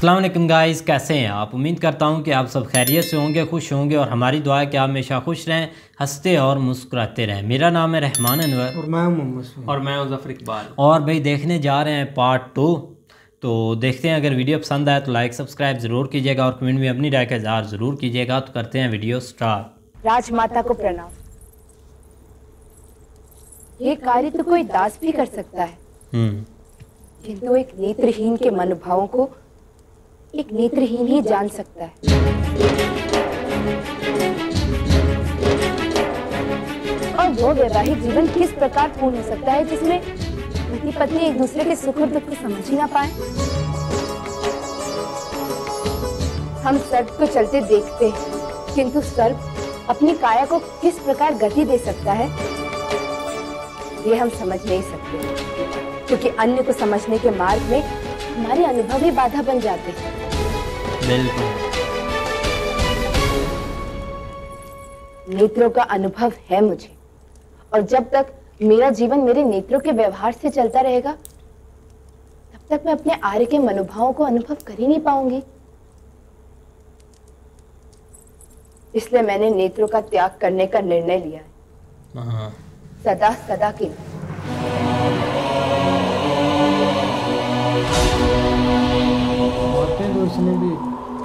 अस्सलाम वालेकुम गाइस, कैसे हैं आप। उम्मीद करता हूं कि आप सब खैरियत से होंगे, खुश होंगे और हमारी दुआ है कि आप हमेशा खुश रहें, हंसते और मुस्कुराते रहें। मेरा नाम है रहमान अनवर और मैं मोहम्मद और मैं ज़फ़र इकबाल। और भाई देखने जा रहे हैं पार्ट 2। तो देखते हैं, अगर वीडियो पसंद आए तो लाइक सब्सक्राइब ज़रूर कीजिएगा और कमेंट में अपनी राय का इज़हार ज़रूर कीजिएगा। तो करते हैं वीडियो स्टार्ट। राजमाता को प्रणाम। ये कार्य तो कोई दास भी कर सकता है, किंतु एक नेत्रहीन के मनोभावों को एक नेत्रहीन ही जान सकता है। और वो वैवाहिक जीवन किस प्रकार पूर्ण हो सकता है जिसमें पति पत्नी एक दूसरे के सुख और दुख को समझ ही ना पाए। हम सर्प को चलते देखते हैं, किंतु सर्प अपनी काया को किस प्रकार गति दे सकता है ये हम समझ नहीं सकते, क्योंकि अन्य को समझने के मार्ग में हमारे अनुभव ही बाधा बन जाते हैं। बिल्कुल। नेत्रों का अनुभव है मुझे, और जब तक मेरा जीवन मेरे नेत्रों के व्यवहार से चलता रहेगा तब तक मैं अपने आर्य के मनोभावों को अनुभव कर ही नहीं पाऊंगी। इसलिए मैंने नेत्रों का त्याग करने का निर्णय लिया है, सदा सदा के लिए। उसने भी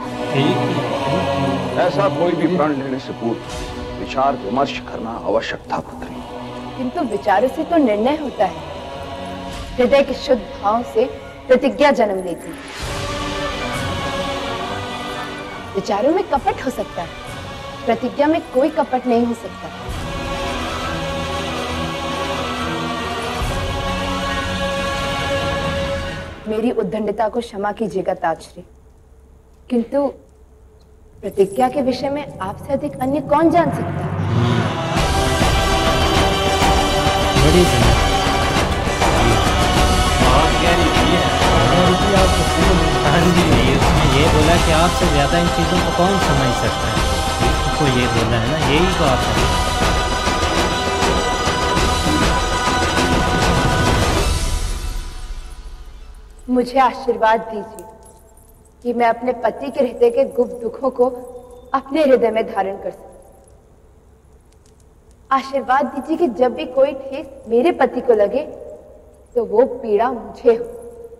ऐसा कोई भी प्रण लेने से पूर्व विचार विमर्श करना आवश्यक था पुत्री। किंतु विचारों से तो निर्णय होता है, हृदय के शुद्ध भाव से प्रतिज्ञा जन्म लेती है। विचारों में कपट हो सकता है, प्रतिज्ञा में कोई कपट नहीं हो सकता। मेरी उद्दंडता को क्षमा कीजिएगा ताजश्री, किंतु प्रतिज्ञा के विषय में आपसे अधिक अन्य कौन जान सकता है। बड़ी उसने ये बोला कि आपसे ज़्यादा इन चीज़ों को कौन समझ सकता है, उसको ये बोला है ना, यही तो आप है। मुझे आशीर्वाद दीजिए कि मैं अपने पति के हृदय के गुप्त दुखों को अपने हृदय में धारण कर सकूं। आशीर्वाद दीजिए कि जब भी कोई ठेस मेरे पति को लगे तो वो पीड़ा मुझे हो।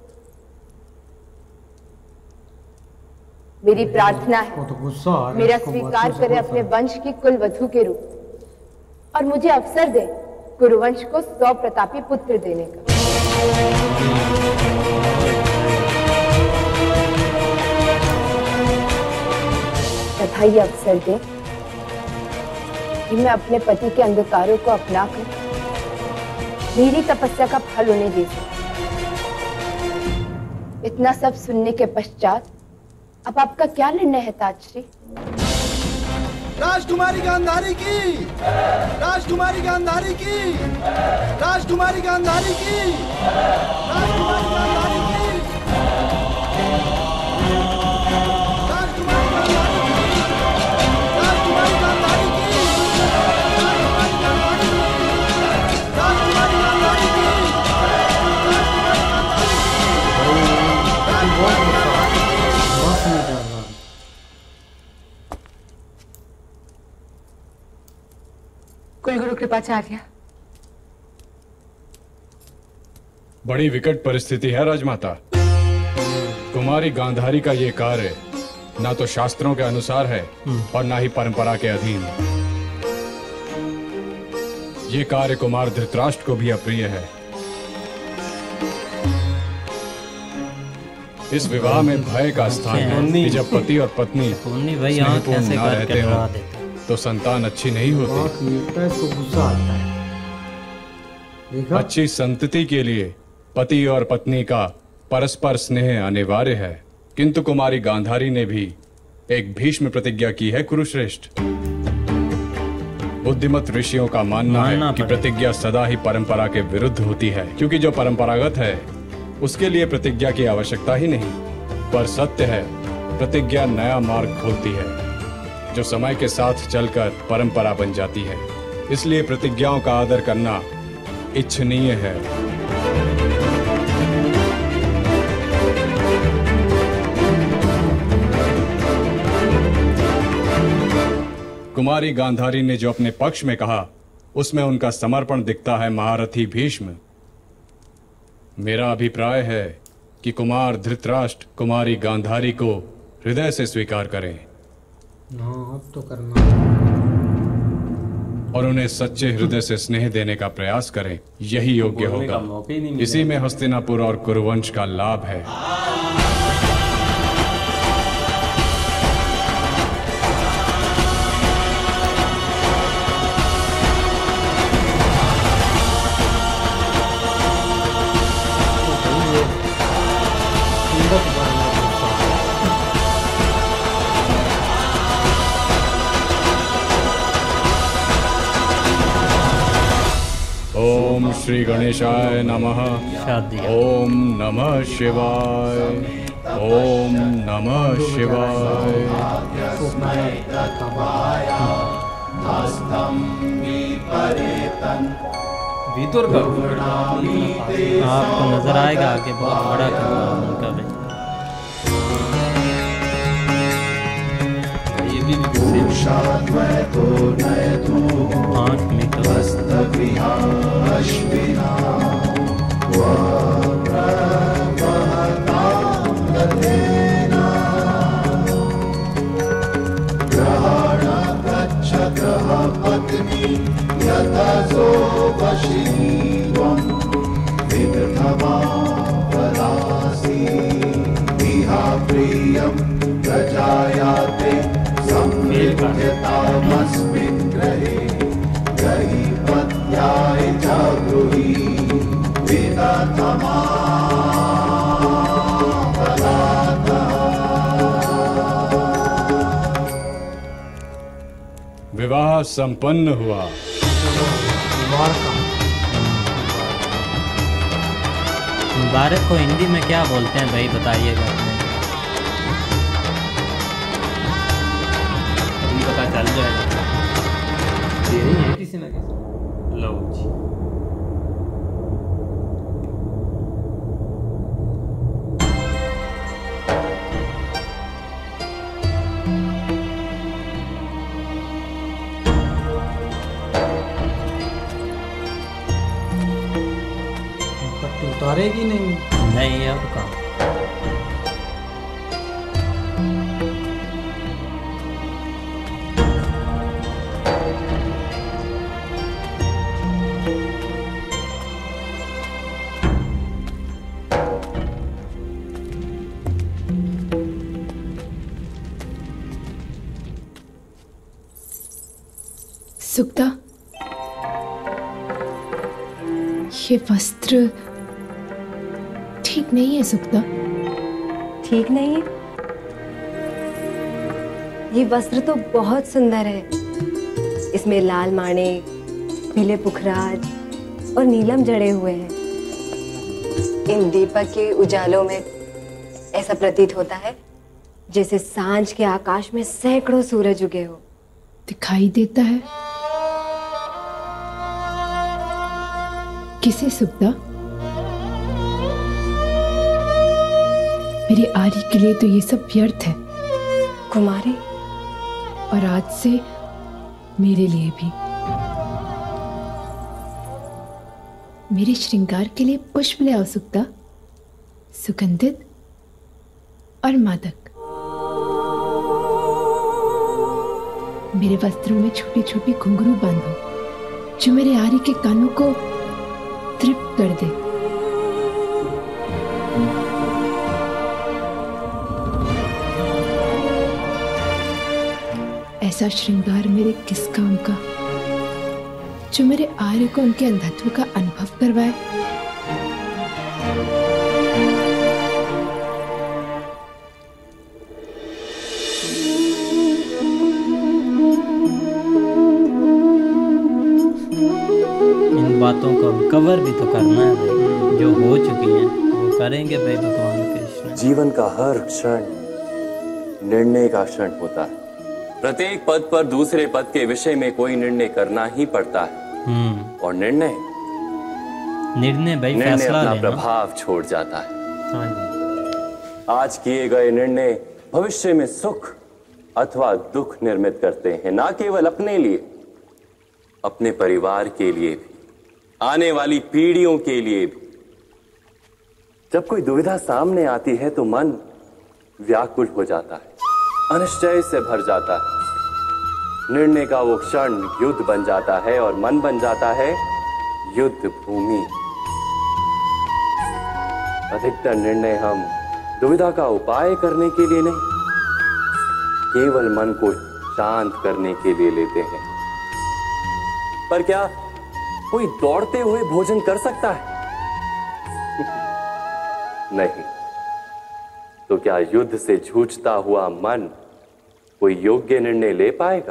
मेरी प्रार्थना है तो गुस्सा आ रहा है, मेरा इसको स्वीकार बातों से करे गुस्सा अपने है। वंश की कुल वधू के रूप, और मुझे अवसर दे कुरुवंश को 100 प्रतापी पुत्र देने का। तथा ये अवसर दे कि मैं अपने पति के अंधकारों को अपनाकर मेरी तपस्या का फल उन्हें दे सकूं। इतना सब सुनने के पश्चात अब आपका क्या निर्णय है ताजश्री? राजकुमारी गांधारी की, राजकुमारी गांधारी की, राजकुमारी गांधारी की, राजकुमारी गांधारी की, राजकुमारी गांधारी की, राजकुमारी गांधारी की, राजकुमारी गांधारी की, बस नहीं कर रहा। कुल गुरु कृपाचार्य। बड़ी विकट परिस्थिति है राजमाता। कुमारी गांधारी का ये कार्य ना तो शास्त्रों के अनुसार है और ना ही परंपरा के अधीन। ये कार्य कुमार धृतराष्ट्र को भी अप्रिय है। इस विवाह में भय का स्थान है कि जब पति और पत्नी भाई स्नेहपूर्ण ऐसे ना करके रहते डरा हो देते। तो संतान अच्छी नहीं होती। आँख मीटता है, इसको गुस्सा आता है। देखा? अच्छी संतति के लिए पति और पत्नी का परस्पर स्नेह अनिवार्य है, किंतु कुमारी गांधारी ने भी एक भीष्म प्रतिज्ञा की है कुरुश्रेष्ठ। बुद्धिमत ऋषियों का मानना है कि प्रतिज्ञा सदा ही परंपरा के विरुद्ध होती है, क्योंकि जो परंपरागत है उसके लिए प्रतिज्ञा की आवश्यकता ही नहीं। पर सत्य है, प्रतिज्ञा नया मार्ग खोलती है जो समय के साथ चलकर परंपरा बन जाती है। इसलिए प्रतिज्ञाओं का आदर करना इच्छनीय है। कुमारी गांधारी ने जो अपने पक्ष में कहा उसमें उनका समर्पण दिखता है महारथी भीष्म। मेरा अभिप्राय है कि कुमार धृतराष्ट्र कुमारी गांधारी को हृदय से स्वीकार करें अब तो करना और उन्हें सच्चे हृदय से स्नेह देने का प्रयास करें। यही योग्य होगा। इसी में हस्तिनापुर और कुरुवंश का लाभ है। ओम श्री गणेशाय नमः। ओम नमः शिवाय। ओम नमः शिवाय। आपको नजर आएगा कि बहुत बड़ा उनका भी। ये भी आँख में प्रजायाते संवेद्यतामस्मिन् ग्रहे ग्रही पत्याय जागृही वेदात्मा विवाह संपन्न हुआ। मुबारक को हिंदी में क्या बोलते हैं भाई, बताइएगा। अभी पता चल जाएगा। दे रही है किसी ना किसी। लो जी। उतारेगी नहीं? नहीं, अब कहाँ। सुक्ता, ये वस्त्र ठीक नहीं है। सुक्ता, ठीक नहीं है? ये वस्त्र तो बहुत सुंदर है। इसमें लाल माणिक, पीले पुखराज और नीलम जड़े हुए हैं। इन दीपक के उजालों में ऐसा प्रतीत होता है जैसे सांझ के आकाश में सैकड़ों सूरज उगे हो। दिखाई देता है किसे? सुक्ता, मेरी आरी के लिए तो ये सब व्यर्थ है कुमारी, और आज से मेरे लिए भी। मेरे श्रृंगार के लिए पुष्प ले आओ सुक्ता, सुगंधित और मादक। मेरे वस्त्रों में छोटी छोटी घुंघरू बांधो जो मेरे आरी के कानों को तृप्त कर दे। ऐसा श्रृंगार मेरे किस काम का जो मेरे आर्य को उनके अंधत्व का अनुभव करवाए। इन बातों को कवर भी तो करना है भाई, जो हो चुकी हैं वो करेंगे भाई भगवान कृष्ण। जीवन का हर क्षण निर्णय का क्षण होता है। प्रत्येक पद पर दूसरे पद के विषय में कोई निर्णय करना ही पड़ता है। और निर्णय भाई फैसला अपना लेना। प्रभाव छोड़ जाता है। हाँ जी। आज किए गए निर्णय भविष्य में सुख अथवा दुख निर्मित करते हैं, ना केवल अपने लिए, अपने परिवार के लिए भी, आने वाली पीढ़ियों के लिए भी। जब कोई दुविधा सामने आती है तो मन व्याकुल हो जाता है, अनिश्चय से भर जाता है। निर्णय का वो क्षण युद्ध बन जाता है और मन बन जाता है युद्ध भूमि। अधिकतर निर्णय हम दुविधा का उपाय करने के लिए नहीं, केवल मन को शांत करने के लिए लेते हैं। पर क्या कोई दौड़ते हुए भोजन कर सकता है? नहीं। तो क्या युद्ध से जूझता हुआ मन कोई योग्य निर्णय ले पाएगा?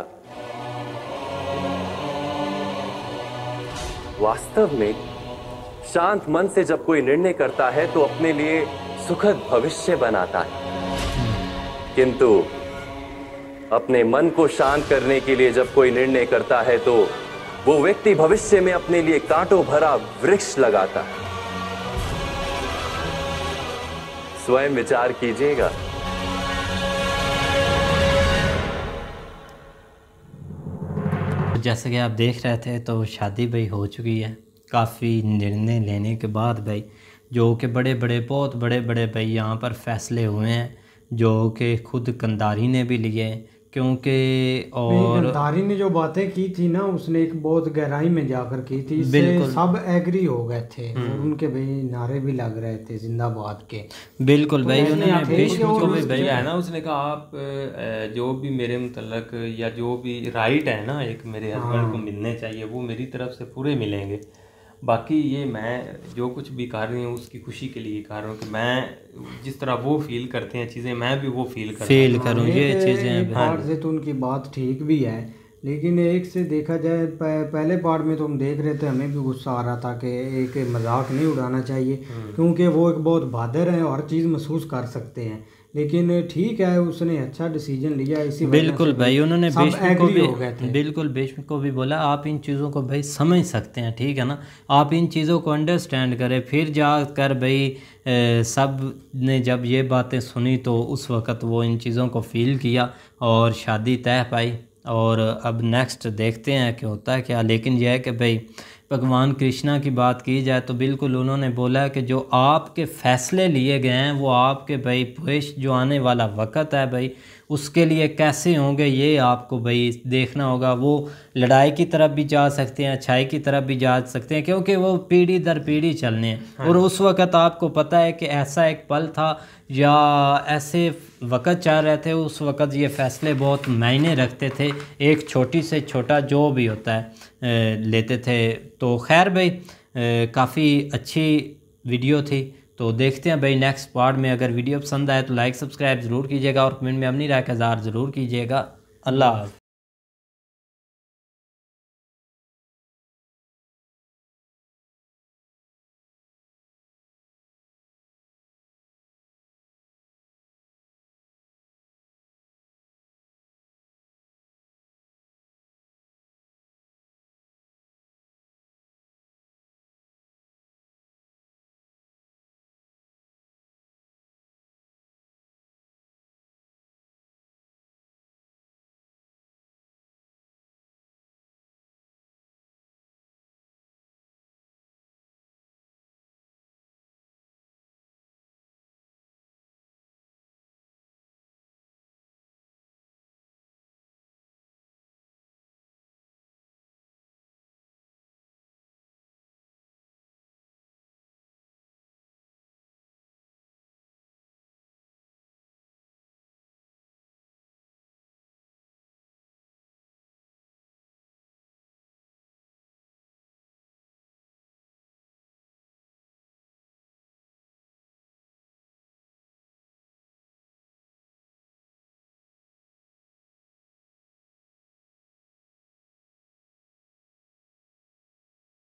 वास्तव में शांत मन से जब कोई निर्णय करता है तो अपने लिए सुखद भविष्य बनाता है, किंतु अपने मन को शांत करने के लिए जब कोई निर्णय करता है तो वो व्यक्ति भविष्य में अपने लिए कांटों भरा वृक्ष लगाता है। स्वयं विचार कीजिएगा। जैसे कि आप देख रहे थे तो शादी भाई हो चुकी है। काफ़ी निर्णय लेने के बाद भाई जो कि बड़े बड़े बहुत बड़े बड़े भाई यहाँ पर फैसले हुए हैं, जो कि खुद कंधारी ने भी लिए, क्योंकि और कंधारी ने जो बातें की थी ना, उसने एक बहुत गहराई में जाकर की थी। इससे सब एग्री हो गए थे और उनके भाई नारे भी लग रहे थे जिंदाबाद के। बिल्कुल भाई उन्होंने भीष्म को भी भाई है ना, उसने कहा आप जो भी मेरे मुतल्लक या जो भी राइट है ना एक मेरे हस्बैंड को मिलने चाहिए वो मेरी तरफ से पूरे मिलेंगे। बाकी ये मैं जो कुछ भी कर रही हूँ उसकी खुशी के लिए कर रहा हूँ कि मैं जिस तरह वो फील करते हैं चीज़ें मैं भी वो फील करूँ ये चीज़ें। पार्ट से तो उनकी बात ठीक भी है, लेकिन एक से देखा जाए पहले पार्ट में तो हम देख रहे थे, हमें भी गुस्सा आ रहा था कि एक मजाक नहीं उड़ाना चाहिए, क्योंकि वो एक बहुत बहादुर हैं और हर चीज़ महसूस कर सकते हैं। लेकिन ठीक है, उसने अच्छा डिसीजन लिया। इसी बिल्कुल भाई उन्होंने भीष्म को भी बिल्कुल भीष्म को भी बोला आप इन चीज़ों को भाई समझ सकते हैं, ठीक है ना, आप इन चीज़ों को अंडरस्टैंड करें। फिर जाकर भाई सब ने जब ये बातें सुनी तो उस वक़्त वो इन चीज़ों को फील किया और शादी तय पाई। और अब नेक्स्ट देखते हैं कि होता है क्या। लेकिन यह है कि भाई भगवान कृष्णा की बात की जाए तो बिल्कुल उन्होंने बोला कि जो आपके फ़ैसले लिए गए हैं वो आपके भाई भविष्य जो आने वाला वक़्त है भाई उसके लिए कैसे होंगे ये आपको भाई देखना होगा। वो लड़ाई की तरफ भी जा सकते हैं, अच्छाई की तरफ भी जा सकते हैं, क्योंकि वो पीढ़ी दर पीढ़ी चलने हैं। और उस वक़्त आपको पता है कि ऐसा एक पल था या ऐसे वक़्त चल रहे थे, उस वक़्त ये फ़ैसले बहुत मायने रखते थे, एक छोटी से छोटा जो भी होता है लेते थे। तो खैर भाई काफ़ी अच्छी वीडियो थी। तो देखते हैं भाई नेक्स्ट पार्ट में। अगर वीडियो पसंद आए तो लाइक सब्सक्राइब ज़रूर कीजिएगा और कमेंट में अपनी राय का इज़हार ज़रूर कीजिएगा। अल्लाह हाफ़िज़।